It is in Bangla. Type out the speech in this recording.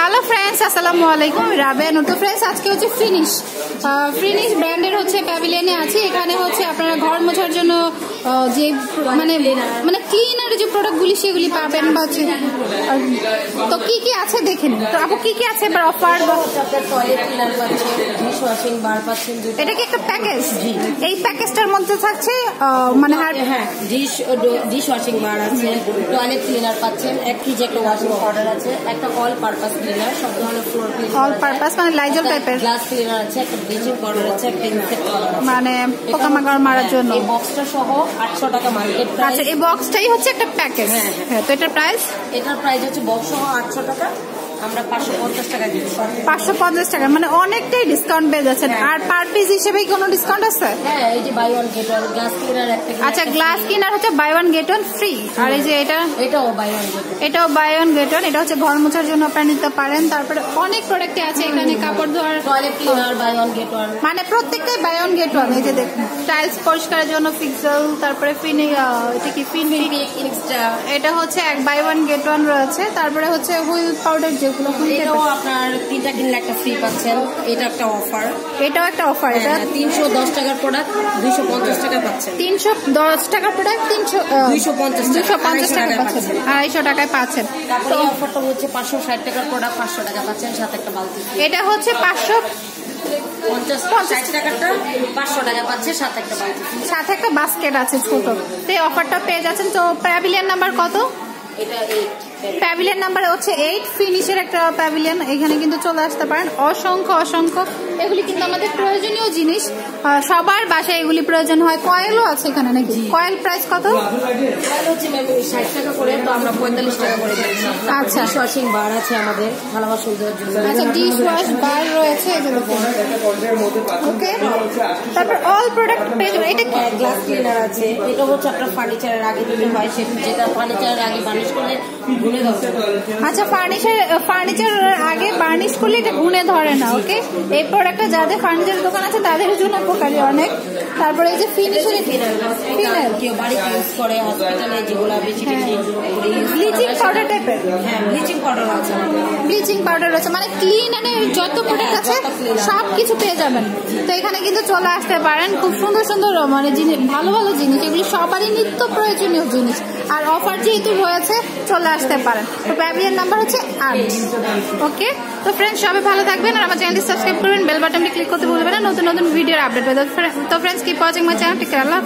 হ্যালো ফ্রেন্ডস, আসসালামু আলাইকুম। রাবেয়া নূর। তো ফ্রেন্ডস, আজকে হচ্ছে ফিনিশ ব্র্যান্ডের হচ্ছে প্যাভিলিয়নে আছি। এখানে হচ্ছে আপনারা ঘর মোছার জন্য যে মানে ক্লিনার যে প্রোডাক্টগুলি সেগুলি পাবেন বা হচ্ছে। তো কি কি আছে দেখে নিন। তো আপু কি কি আছে এবার অফার? এটা কি একটা প্যাকেজ? এই প্যাকেজটার মধ্যে থাকছে মানে ডিশ ওয়াশিং বার আছে, টয়লেট ক্লিনার পাচ্ছেন, এক কেজি একটা ওয়াশিং পাউডার আছে, একটা অল পারপাস ক্লিনার, সব ধরনের ফ্লোর ক্লিনার, অল পারপাস মানে লাইজল টাইপের, গ্লাস ক্লিনার আছে, একটা ব্লিচিং পাউডার আছে, একটা ইনসেক্ট পাউডার মানে পোকামাকড় মারার জন্য। এই বক্সটা সহ 800 টাকা মার্কেট প্রাইস। আচ্ছা, এই বক্সটাই হচ্ছে একটা প্যাকেজ। হ্যাঁ, তো এটার প্রাইস হচ্ছে বক্স সহ 800 টাকা, আমরা 550 টাকা দিচ্ছি। 550 টাকা, মানে অনেকটাই ডিসকাউন্ট পেয়ে যাচ্ছেন। আর পার পিস হিসেবে কোনো ডিসকাউন্ট আছে? হ্যাঁ, এই যে buy one get one glass cleaner একটা। আচ্ছা, গ্লাস ক্লিনার হচ্ছে buy one get one free. আর এই যে এটাও বাই ওয়ান গেট ওয়ান, এটাও বাই ওয়ান গেট ওয়ান। এটা হচ্ছে ঘর মোছার জন্য আপনারা নিতে পারেন। তারপরে অনেক প্রোডাক্ট আছে এখানে, কাপড় ধোয়ার, toilet cleaner buy one get one, মানে প্রত্যেকটাই বাই ওয়ান গেট ওয়ান। এই যে দেখুন, টাইলস পরিষ্কারের জন্য ফিক্সেল, তারপরে এটা কি ফিনিক, এটা হচ্ছে এক বাই ওয়ান গেট ওয়ান রয়েছে। তারপরে হচ্ছে হুইল পাউডার, যেগুলো এটাও আপনার 3টা কিনলে একটা ফ্রি পাচ্ছেন। এটা একটা অফার, এটাও একটা অফার। এটা 310 টাকার প্রোডাক্ট 250 টাকা পাচ্ছেন। 310 টাকার প্রোডাক্ট 250 টাকা পাচ্ছেন, 250 টাকায় পাচ্ছেন। তারপরে এই অফারটা হচ্ছে 560 টাকার প্রোডাক্ট 500 টাকা পাচ্ছেন, সাথে একটা বালতি। এটা হচ্ছে 550 টাকাটা 500 টাকা পাচ্ছে, সাথে একটা বালতি, সাথে একটা বাস্কেট আছে ছোট। তো এই অফারটা পেয়ে যাচ্ছেন। তো প্যাভিলিয়ন নাম্বার কত? এটা প্যাভিলিয়ন নাম্বার হচ্ছে 8, ফিনিশের একটা প্যাভিলিয়ন। এখানে কিন্তু চলে আসতে পারেন। অসংখ্য এগুলি কিন্তু আমাদের প্রয়োজনীয় জিনিস, সবার বাসায় এগুলি প্রয়োজন হয়। কয়েলও আছে এখানে নাকি? কয়েল প্রাইস কত? হচ্ছে 60 টাকা করে, তো আমরা 45 টাকা করে দিচ্ছি। আচ্ছা, ডিশ ওয়াশিং বার আছে আমাদের থালা বাসন ধোয়ার জন্য। আচ্ছা, ডিশ ওয়াশ বার রয়েছে। ওকে, তারপর অল প্রোডাক্ট পেয়ে যাবেন। এটা গ্লাস ক্লিনার আছে, এটা হচ্ছে আপনার ফার্নিচারের আগে দিতে হয়, যেটা ফার্নিচারের আগে বার্নিশ করলে গুনে ধরে। আচ্ছা, ফার্নিচারের আগে বার্নিশ করলে এটা গুনে ধরে না। ওকে, এই প্রোডাক্টটা যাদের ফার্নিচারের দোকান আছে তাদের জন্য উপকারী অনেক। তারপরে এই যে ফিনিশের কেউ বাড়িতে ইউজ করে, হসপিটালে যেগুলো বেশি ব্লিচিং পাউডার টাইপের। হ্যাঁ, ব্লিচিং পাউডার আছে, ব্লিচিং পাউডার আছে, মানে ক্লিনারের যত প্রোডাক্ট আছে সব কিছু পেয়ে যাবেন। তো এখানে কিন্তু চলে আসতে পারেন। খুব সুন্দর মানে জিনিস, ভালো জিনিস, এগুলি সবারই নিত্য প্রয়োজনীয় জিনিস। আর অফার যেহেতু রয়েছে, চলে আসতে পারেন। তো প্যাভিলিয়ন নাম্বার হচ্ছে 8। ওকে, তো ফ্রেন্ডস, সবাই ভালো থাকবেন আর আমার চ্যানেলটি সাবস্ক্রাইব করবেন, বেল বাটনটি ক্লিক করতে ভুলবেন না নতুন ভিডিওর আপডেট। তো friends, keep watching my channel. Take care.